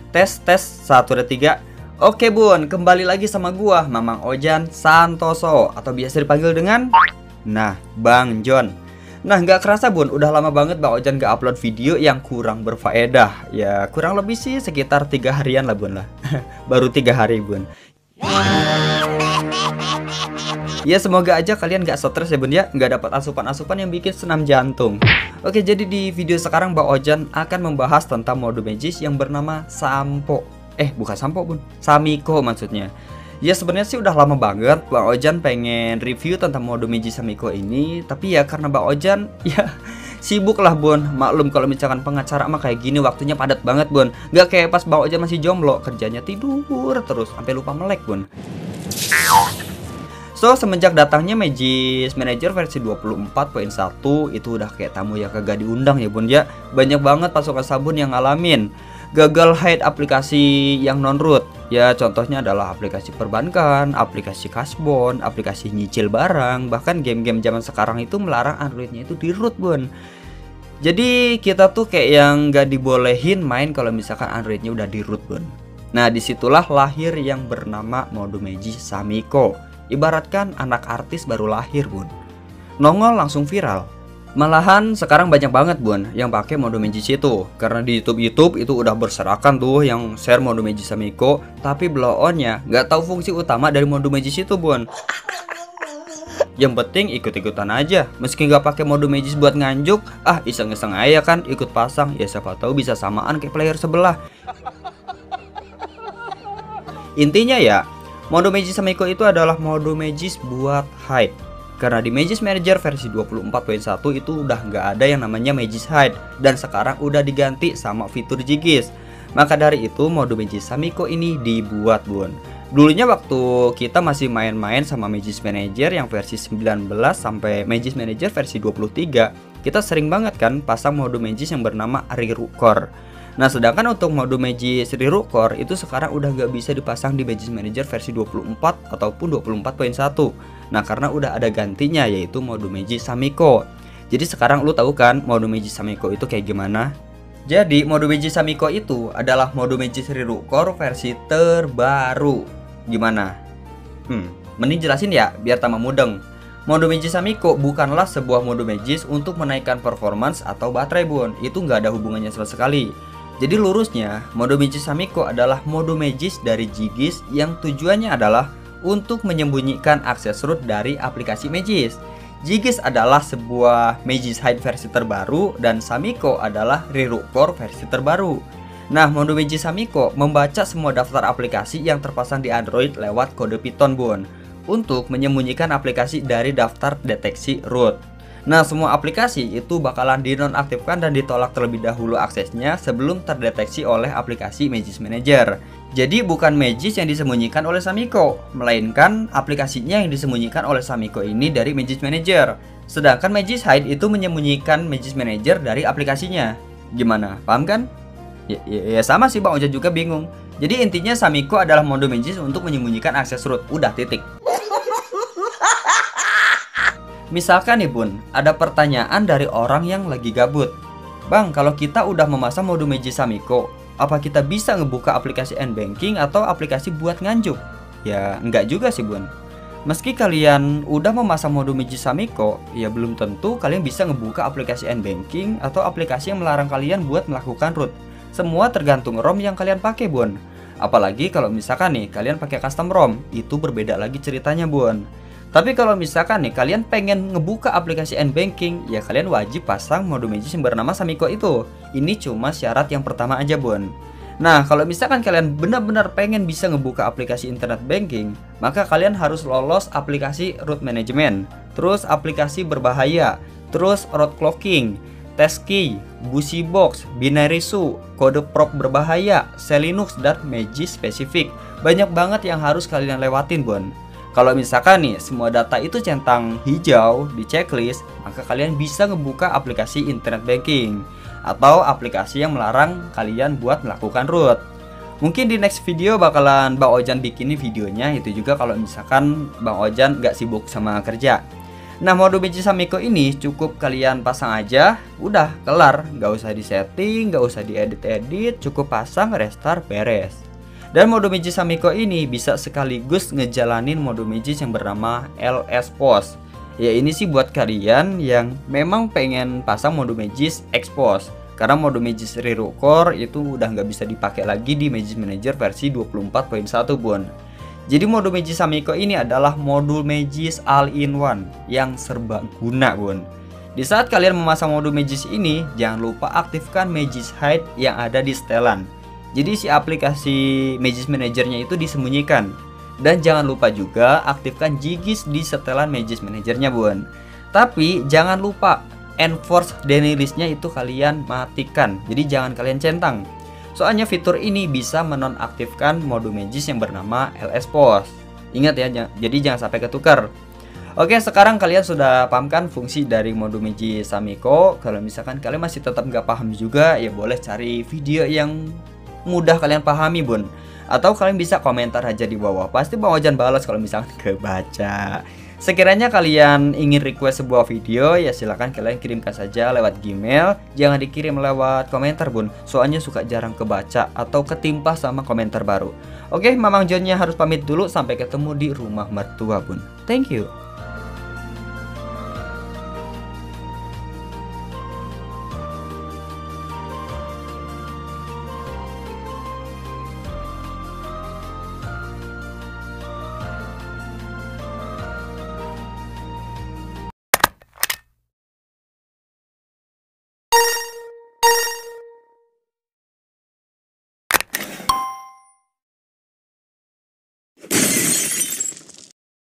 Tes tes 1 2 3. Oke bun, kembali lagi sama gua Mamang Ojan Santoso atau biasa dipanggil dengan Bang John. Nah nggak kerasa bun, udah lama banget Bang Ojan gak upload video yang kurang berfaedah. Ya kurang lebih sih sekitar 3 harian lah bun lah. Baru 3 hari bun. Ya semoga aja kalian gak stres ya bun ya, gak dapat asupan-asupan yang bikin senam jantung. Oke, jadi di video sekarang Bang Ojan akan membahas tentang mode magis yang bernama Sampo. Bukan Sampo bun, Samiko maksudnya. Ya sebenarnya sih udah lama banget Bang Ojan pengen review tentang mode magis Samiko ini, tapi ya karena Bang Ojan ya sibuk lah bun. Maklum kalau misalkan pengacara mah kayak gini waktunya padat banget bun. Gak kayak pas Bang Ojan masih jomblo, kerjanya tidur terus sampai lupa melek bun. So, semenjak datangnya Magis Manager versi 24.1 itu udah kayak tamu yang kagak diundang ya bun ya. Banyak banget pasukan sabun yang ngalamin gagal hide aplikasi yang non-root. Ya contohnya adalah aplikasi perbankan, aplikasi kasbon, aplikasi nyicil barang. Bahkan game-game zaman sekarang itu melarang Androidnya itu di root bun. Jadi kita tuh kayak yang gak dibolehin main kalau misalkan Androidnya udah di root bun. Nah disitulah lahir yang bernama mode magis Samiko. Ibaratkan anak artis baru lahir bun, nongol langsung viral. Malahan sekarang banyak banget bun yang pakai mode magis itu, karena di YouTube itu udah berserakan tuh yang share mode magis Samiko. Tapi blow onnya nggak tahu fungsi utama dari mode magis itu bun. Yang penting ikut-ikutan aja, meski nggak pakai mode magis buat nganjuk, iseng-iseng aja kan ikut pasang. Ya siapa tahu bisa samaan kayak player sebelah. Intinya ya, mode magis Samiko itu adalah mode magis buat hide. Karena di Magis Manager versi 24.1 itu udah nggak ada yang namanya magis hide, dan sekarang udah diganti sama fitur jigis. Maka dari itu mode magis Samiko ini dibuat bun. Dulunya waktu kita masih main-main sama Magis Manager yang versi 19 sampai Magis Manager versi 23, kita sering banget kan pasang mode magis yang bernama Reroute. Nah sedangkan untuk mode magis Reroute itu sekarang udah gak bisa dipasang di Magis Manager versi 24 ataupun 24.1. Nah karena udah ada gantinya yaitu mode magis Samiko. Jadi sekarang lu tahu kan mode magis Samiko itu kayak gimana? Jadi mode magis Samiko itu adalah mode magis Reroute versi terbaru. Gimana? Mending jelasin ya biar tambah mudeng. Mode magis Samiko bukanlah sebuah mode magis untuk menaikkan performance atau baterai bun. Itu nggak ada hubungannya sama sekali. Jadi lurusnya, mode magis Samiko adalah mode magis dari jigis yang tujuannya adalah untuk menyembunyikan akses root dari aplikasi magis. Jigis adalah sebuah magis hide versi terbaru dan Samiko adalah Reroute versi terbaru. Nah, mode magis Samiko membaca semua daftar aplikasi yang terpasang di Android lewat kode Python bun untuk menyembunyikan aplikasi dari daftar deteksi root. Nah semua aplikasi itu bakalan dinonaktifkan dan ditolak terlebih dahulu aksesnya sebelum terdeteksi oleh aplikasi Magis Manager. Jadi bukan magis yang disembunyikan oleh Samiko, melainkan aplikasinya yang disembunyikan oleh Samiko ini dari Magis Manager. Sedangkan Magis Hide itu menyembunyikan Magis Manager dari aplikasinya. Gimana? Paham kan? Ya sama sih Bang Ojan juga bingung. Jadi intinya Samiko adalah mode magis untuk menyembunyikan akses root. Udah titik. Misalkan nih bun, ada pertanyaan dari orang yang lagi gabut. Bang, kalau kita udah memasang mode magis Samiko, apa kita bisa ngebuka aplikasi N-Banking atau aplikasi buat nganjuk? Ya enggak juga sih bun. Meski kalian udah memasang mode magis Samiko, ya belum tentu kalian bisa ngebuka aplikasi N-Banking atau aplikasi yang melarang kalian buat melakukan root. Semua tergantung ROM yang kalian pakai bun. Apalagi kalau misalkan nih kalian pakai custom ROM, itu berbeda lagi ceritanya bun. Tapi kalau misalkan nih kalian pengen ngebuka aplikasi N-Banking, ya kalian wajib pasang mode magis yang bernama Samiko itu. Ini cuma syarat yang pertama aja bun. Nah kalau misalkan kalian benar-benar pengen bisa ngebuka aplikasi internet banking, maka kalian harus lolos aplikasi root management, terus aplikasi berbahaya, terus root clocking, test key, Busybox, binary su, kode prop berbahaya, Selinux, dan magis spesifik. Banyak banget yang harus kalian lewatin bun. Kalau misalkan nih semua data itu centang hijau di checklist, maka kalian bisa ngebuka aplikasi internet banking atau aplikasi yang melarang kalian buat melakukan root. Mungkin di next video bakalan Bang Ojan bikinin videonya, itu juga kalau misalkan Bang Ojan nggak sibuk sama kerja. Nah, mode Meiji Samiko ini cukup kalian pasang aja, udah kelar, nggak usah disetting, nggak usah diedit-edit, cukup pasang, restart, beres. Dan mode Meiji Samiko ini bisa sekaligus ngejalanin mode Meiji yang bernama LS Pose. Ya ini sih buat kalian yang memang pengen pasang mode Meiji Expose, karena mode Meiji Reroll Core itu udah nggak bisa dipakai lagi di Meiji Manager versi 24.1 bun. Jadi mode Meiji Samiko ini adalah modul Magis all-in-one yang serbaguna bun. Di saat kalian memasang modul Magis ini, jangan lupa aktifkan Magis Hide yang ada di setelan. Jadi si aplikasi Magis Managernya itu disembunyikan. Dan jangan lupa juga aktifkan Jigis di setelan Magis Managernya bun. Tapi jangan lupa enforce deny listnya itu kalian matikan. Jadi jangan kalian centang. Soalnya fitur ini bisa menonaktifkan mode Magis yang bernama LS Pose. Ingat ya, jadi jangan sampai ketukar. Oke, sekarang kalian sudah paham kan fungsi dari mode Meiji Samiko. Kalau misalkan kalian masih tetap nggak paham juga, ya boleh cari video yang mudah kalian pahami bun. Atau kalian bisa komentar aja di bawah. Pasti Bang Ojan balas kalau misalkan kebaca. Sekiranya kalian ingin request sebuah video, ya silahkan kalian kirimkan saja lewat Gmail. Jangan dikirim lewat komentar bun, soalnya suka jarang kebaca atau ketimpa sama komentar baru. Oke, Mamang Jonnya harus pamit dulu, sampai ketemu di rumah mertua bun. Thank you.